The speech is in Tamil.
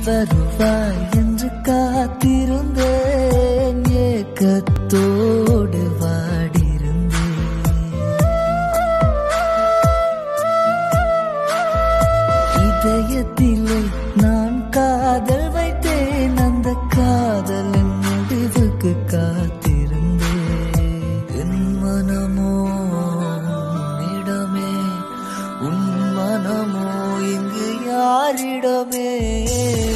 வருவாய் என்று காத்திருந்தேன், ஏக்கத்தோடு வாடிருந்தேன். இதயத்திலே நான் காதல் வைத்தேன், அந்த காதலின் முடிவுக்கு காத்திருந்தேன். என் மனமோ உன்னிடமே, உன் மனமோ இங்கு யாரிடமே?